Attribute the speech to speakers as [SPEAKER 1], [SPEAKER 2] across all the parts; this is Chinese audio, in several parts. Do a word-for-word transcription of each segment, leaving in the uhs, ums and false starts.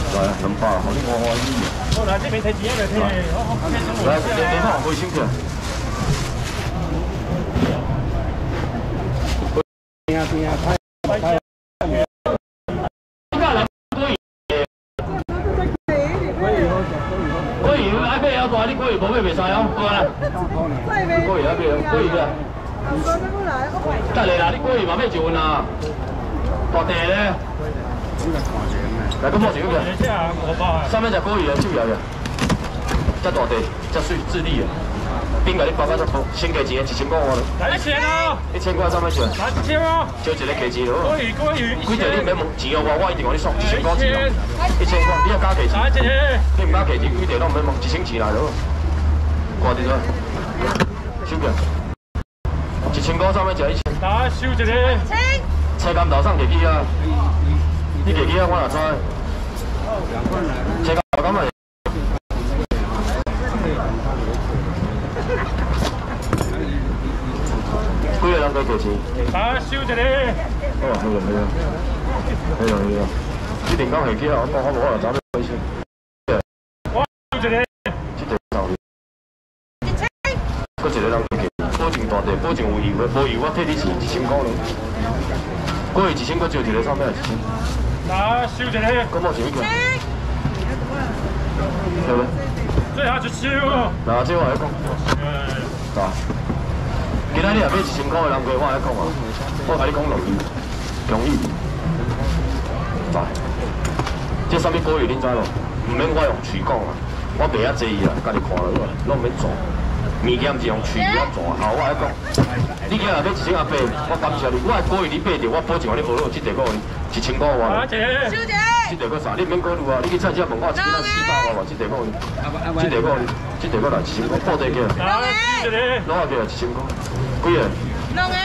[SPEAKER 1] 来啊，两百，互你我我意。
[SPEAKER 2] 好，来这边提钱来提，好好，
[SPEAKER 1] 来，你你放卫生去。边啊边啊，开开。桂鱼爱买要大，你桂鱼无买袂使哦，好啦。桂鱼爱买，桂鱼啊。得嚟啦，你桂鱼嘛买一份啊。大地咧。来，咁我少嘅。上面只桂鱼啊，少有嘅。只大地，只水智利嘅。边个你包到只好？先给钱，一千块我咯。来一千哦。一千块三百钱。来一千哦。就一个给钱咯。桂鱼桂鱼。几条你免问钱哦，我我一定给你送一千块钱。一千块，你要加给钱。来一千。你唔加给钱，几条都唔免问，一千钱来咯。挂伫咗。收嘅。一千块三百钱一千。来收一个。千。车监头送给机啊。你给机啊，我哪知？车监头咁咪。几个人在给钱？打收一个。哦，好啦，好啦，好啦，好啦。你定讲系机啊？我讲好无，我就走咗去先。我收一个。这条走。一千。搁一个人给，保证大地，保证有油的，无油我替你钱一千块咯。过去一千，搁招一个上面一千。打收一个。搁冇钱一个。对不？最后一收。嗱，这我来讲。啊。今仔日若买一千块的人过，我来讲啊，我甲你讲容易，容易。来，这啥物果鱼恁知无？唔免我用喙讲啊，我袂遐济啊，家己看落去，拢免做。物件毋是用喙去做啊，好，我来讲。你今日买一千阿八，我感谢你，我的果鱼你买着，我保证你学落这条果一千块我。小姐。小姐。这条果啥？你免考虑啊，你去菜市问我一斤啊四百外，这条果，这条果，这条果来一千块，破地价。攞下几啊？一千块。几个？两个。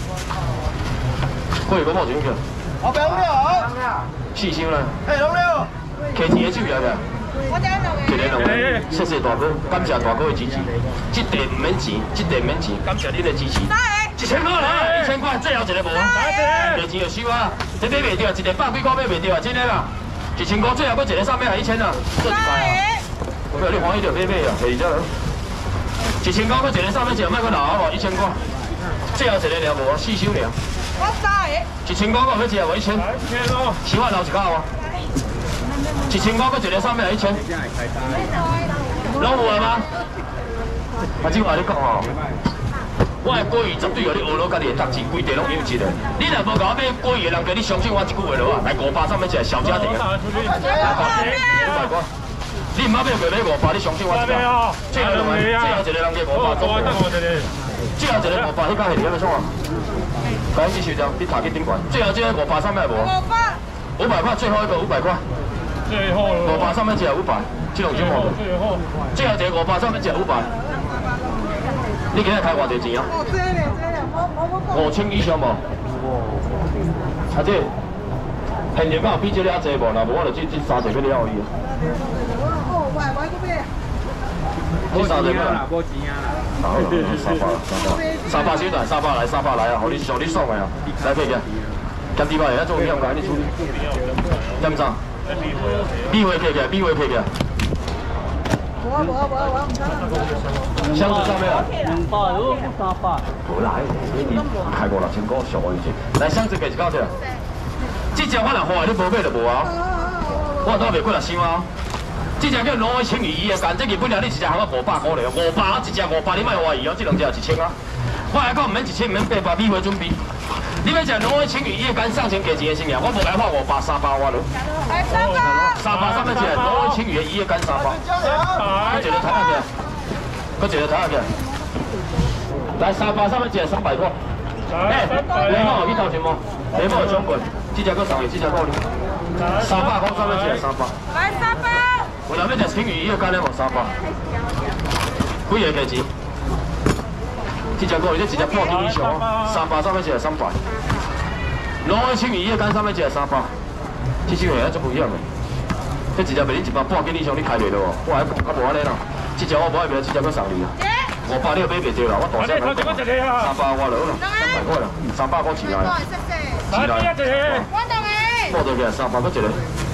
[SPEAKER 1] 几个冇钱嘅？我俾五六。四箱啦。诶，六六。骑钱嘅手有嘅。我只两个。一个两个。谢谢大哥，感谢大哥嘅支持。这地唔免钱，这地唔免钱，感谢你嘅支持。一千块啦，一千块，最后一个无啊。骑钱就收啊，这买袂着，一个百几块买袂着啊，真的啦。一千块，最后搁一个上面系一千啊，做一块啊。我你欢喜就买买啊，第二只咯。一千块，搁一个上面一个，莫搁留好无？一千块，最后一个了无啊？四手了。我三个。一千块，搁要一个无？一千。希望留一卡无？一千块，搁一个上面系一千。拢有啊吗？阿姊话你讲吼，我的果鱼绝对互你学落家己的读字，规地拢有一个。你若无甲我买果鱼的人，叫你相信我一句话落啊！来五百上面一个小家庭啊，五百块。你唔好买过买五百，你相信我一个。最后两个，最后一个人给五百，最后一个五百，你讲系点样创啊？赶紧收掉，你查去顶管。最后这个五百上面无？五百。五百块，最后一个五百块。最后。五百上面一个五百，这两种无？最后。最后一个五百上面一个五百。你今日开偌济钱啊？五千以上无？啊这，现在敢有比这个较济无？若无我就这这三只要了伊。哦，喂，买个咩？这三只咩？无钱啊啦。好啦，三百啦，三百。三百小蛋，三百来，三百来啊！互你上你爽的啊！来配个，咸猪肉也做样甲你处理。点啥？米花配个，米花配个。无啊无啊无啊无啊！箱子上面啊，两百，我三百。无啦，开五六千块上我一只。来，箱子给一搞者。这只我若花你无买就无啊。我倒袂过来想啊。这只叫挪威青鱼伊的干，这日本料你一只喊我五百块嘞，五百一只五百，你莫怀疑哦，这两只一千啊。我来讲唔免一千，唔免八百，米花准备。你要食挪威青鱼伊的干，上前给钱的先啊，我无来花五百三百我咯。三百。三百上面一个挪威青鱼的伊的干三百。搁一个睇下去，搁一个睇下去。来三百上面一个三百块。哎，雷帽有去头前无？雷帽有上过，这只搁上去，这只够哩。三百块上面一个三百。来三百。有人要食青鱼伊的干的无？三百。几个价钱？这只够哩，这一只破斤以上，三百上面一个三百。挪威青鱼伊的干上面一个三百。这只鱼还足不一样的。这一只卖你一百半斤以上，你开袂到哦。我还讲较无安尼啦，这只我无爱卖，这只搁送你啦。五百你又买袂着啦，我大声来讲。三百我落啦，三百块啦，三百块钱来。来，一个。我等你。报到个三百，搁一个。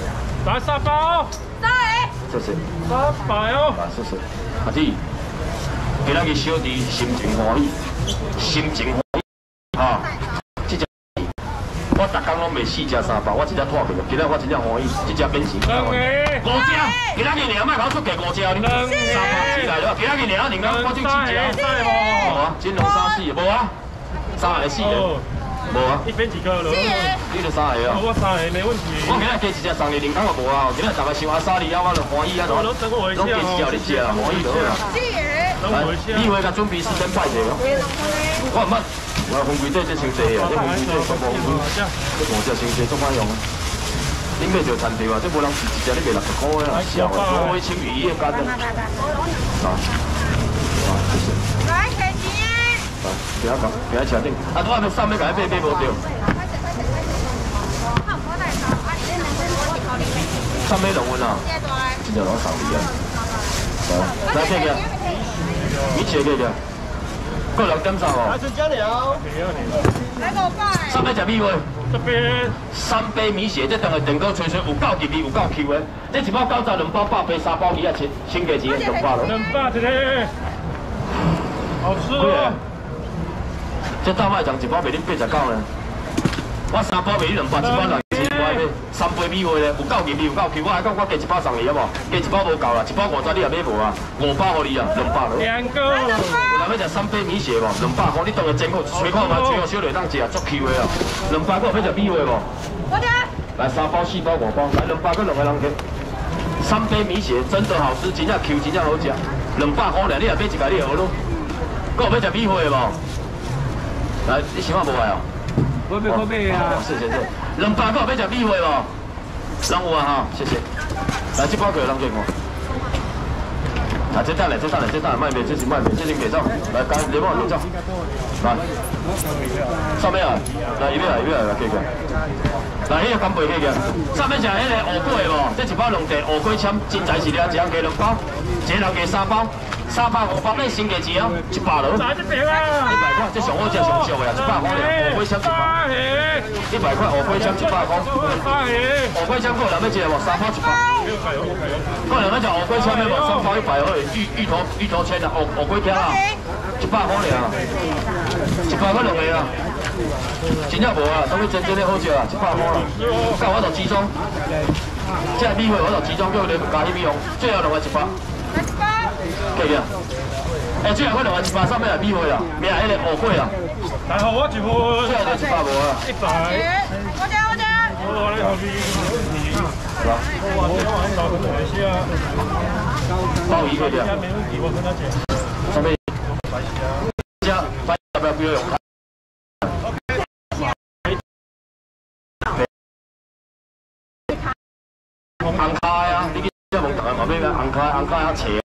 [SPEAKER 2] 来三包。
[SPEAKER 3] 三个。
[SPEAKER 1] 谢谢。
[SPEAKER 2] 三百哦。
[SPEAKER 1] 啊，谢谢。阿弟，今仔日小弟心情欢喜，心情欢喜，哈。这只我逐工拢袂四只三包，我一只拖去，今仔我真正欢喜，这只免钱。
[SPEAKER 2] 两个。
[SPEAKER 1] 五只，今仔日两卖搞出价五只，你三包起来了，今仔日两两我就四只。无啊，金龙三四无啊，三个四个。 无啊，
[SPEAKER 2] 一边几个了？
[SPEAKER 1] 你就三个啊？
[SPEAKER 2] 我三个没问题。
[SPEAKER 1] 我今日加一只送你，零工就无啊。今日大家想阿沙利啊，我就欢喜啊，拢拢加一只你食啊，欢喜就好啦。来，你以为甲准备四点拜者哦？我唔捌，我分几块这伤济啊，这分几块全部分，这五只伤济做歹用啊。恁买着餐条啊，这无人是一只你卖六十块啊，笑啊，五位清鱼伊个干的。啊，啊，谢谢。来，谢谢。 不要讲，不要确定。啊，我还没上面，赶快买买无着。上面龙纹啊，这条龙上里啊。来，来，这个，米切这个，各两点三哦。来，春江了。来五百。上面食米味。这边。三杯米血，这等下电锅吹吹有够入味，有够 Q 的。这一包九十，两包八杯，三包二啊七，新价钱两百了。两百一个。好吃哦。 这大卖场一包卖恁八十九呢，我三包卖你两百，一包六千块买，三杯米花咧，有够入味，有够 Q。我还讲我加一包送你好无？加一包无够啦，一包五十你也买无啊，五包互你啊，两百了。两个。有人要食三杯米血无？两百块，你当个煎好，吹看嘛，吹好小雷当食啊，足 Q 的啊。两百个要食米花无？我听。来三包、四包、五包，来两百个两个人给。三杯米血真的好吃，真正 Q， 真正好食。两百块咧，你也买一个你学咯。搁有要食米花无？ 来，你想法无来哦？我买我买啊！是是是，两百个要食米花无？人有啊哈，谢谢。来，这包给人给我。啊，这等下，这等下，这等下卖卖，这是卖卖，这先给走。来，赶你帮我给走。来，上面啊，来一边来一边来，来给给。来，迄个干贝给给。上面食迄个乌龟无？这一包两袋乌龟签，真材实料，一人加两包，一人加三包。 三百五百，那新价钱啊，一百了。哪一边啊？一百块，这上好食上俗的啊，一百块了。乌龟签一百。一百块，乌龟签一百块。乌龟签，个人要食无？三包一百。个人要食乌龟签的无？三包一百而已。芋芋头芋头签啊，乌乌龟条啊，一百块了啊。一百块两个啊。真正无啊，当去真正的好食啊，一百块啦。到我就集中。这米花我就集中叫你加迄米用，最后两个一百。 可以啊！哎，最后我两个一百三百来米花啦，名迄个乌龟啦。来，好我一份。最后就一百无啊。一百。我吃我吃。我来后面没问题。是吧？我我我找等一下。鲍鱼可以啊。没问题，我跟他讲。上面。加白要不要不要用？红卡呀，你去这问台嘛，要红卡红卡要切。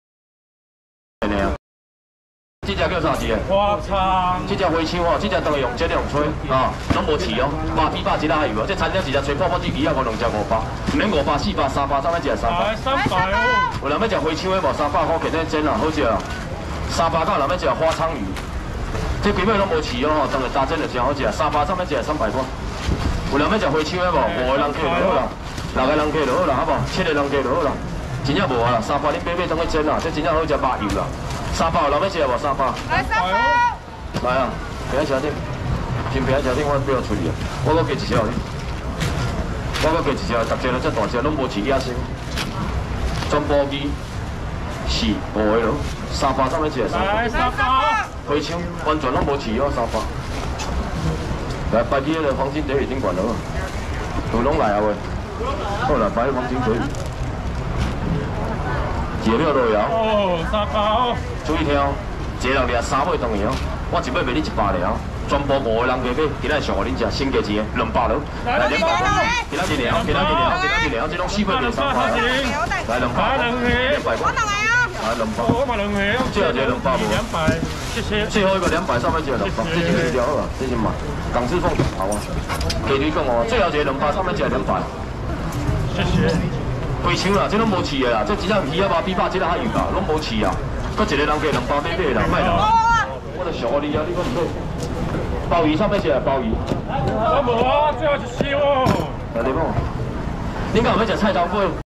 [SPEAKER 1] 这只叫啥子？花叉。这只花枪哦，这只当然用这用吹啊，拢无刺哦，百比百一啦还有无？这餐厅一只吹泡泡鸡皮啊，我两只五百，唔免五百四百三百，三百一只三百。三百哦。有人要食花枪的无？三百块肯定煎啦，好食啊。三百个人要食花鲳鱼，这几尾拢无刺哦，当然打煎就真好食。三百三百一三百块。有人要食花枪的无？五个人客就好啦，六个人客就好啦，好无？七个人客就好啦。真正无啊，三百恁买买当去煎啦，这真正好食肉油啦。 三包，人要食无三包？来三包。来啊，平安车顶，新平安车顶我不要处理啊，我搁加一条哩，我搁加一条，逐只都遮大只，拢无饲野生，全部鸡是无的咯，三包怎么食？来三包。花枪完全拢无饲哦，三包。来摆去迄个黄金茶鱼顶管了，有拢来啊喂，好啦，摆去黄金茶鱼。 解料都有哦，三包。注意听哦，一个人掠三尾当去哦，我一尾卖你一百了，全部五个人加买，今仔上互恁食新价钱两百了，来两百块，今仔日了，今仔日了，今仔日了，这种四尾卖三百，来两百，两百块，来两百，我买两个，最后一个两百无，两百，谢谢。最后一个两百，上面只有两百，这就是条好啊，这是嘛，港式凤好啊，给你讲哦，最后一个两百，上面只有两百，谢谢。 花枪啦，这拢无刺的啦，这只只鱼啊嘛比百只还有啦，拢无刺啊。搁一个人加两包买买啦，卖啦。我就想你啊，你搁唔买？鲍鱼上面写鲍鱼。我无啊，最后一箱哦。来你讲。 你敢有要食菜头粿？